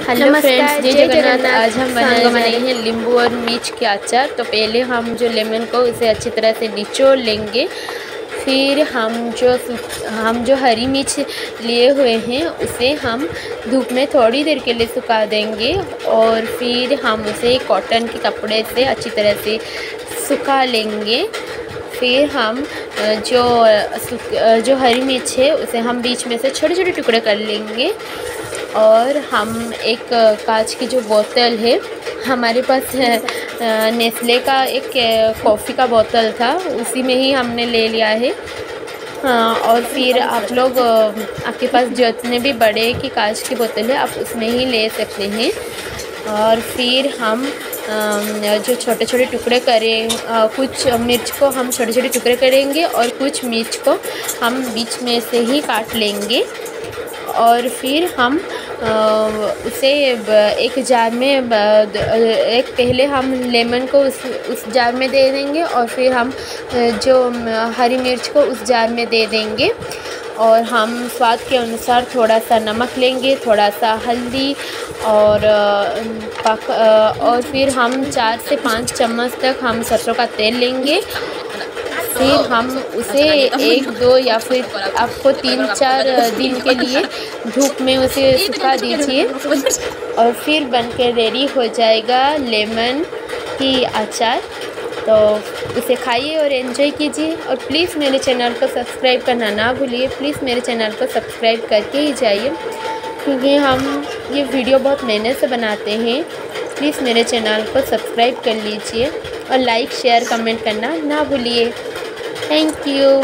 Hello friends, जय जगन्नाथ। आज हम बनाए हैं नींबू और मिर्च के अचार। तो पहले हम जो लेमन को उसे अच्छी तरह से निचोड़ लेंगे। फिर हम जो हरी मिर्च लिए हुए हैं उसे हम धूप में थोड़ी देर के लिए सुखा देंगे और फिर हम उसे कॉटन के कपड़े से अच्छी तरह से सुखा लेंगे। फिर हम जो हरी मिर्च है उसे हम बीच में से छोटे छोटे टुकड़े कर लेंगे। और हम एक कांच की जो बोतल है, हमारे पास नेस्ले का एक कॉफ़ी का बोतल था, उसी में ही हमने ले लिया है। और फिर आप लोग आपके पास जितने भी बड़े की कांच की बोतल है आप उसमें ही ले सकते हैं। और फिर हम जो छोटे छोटे टुकड़े करें, कुछ मिर्च को हम छोटे छोटे टुकड़े करेंगे और कुछ मिर्च को हम बीच में से ही काट लेंगे। और फिर हम उसे एक जार में पहले हम लेमन को उस जार में दे देंगे और फिर हम जो हरी मिर्च को उस जार में दे देंगे। और हम स्वाद के अनुसार थोड़ा सा नमक लेंगे, थोड़ा सा हल्दी और फिर हम 4 से 5 चम्मच तक हम सरसों का तेल लेंगे। फिर हम उसे 1-2 या फिर आपको 3-4 दिन के लिए धूप में उसे सुखा दीजिए और फिर बनकर रेडी हो जाएगा लेमन की अचार। तो उसे खाइए और एंजॉय कीजिए। और प्लीज़ मेरे चैनल को सब्सक्राइब करना ना भूलिए। प्लीज़ मेरे चैनल को सब्सक्राइब करके ही जाइए, क्योंकि हम ये वीडियो बहुत मेहनत से बनाते हैं। प्लीज़ मेरे चैनल को सब्सक्राइब कर लीजिए और लाइक शेयर कमेंट करना ना भूलिए। Thank you.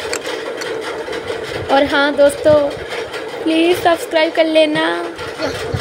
और हाँ दोस्तों, प्लीज़ सब्सक्राइब कर लेना।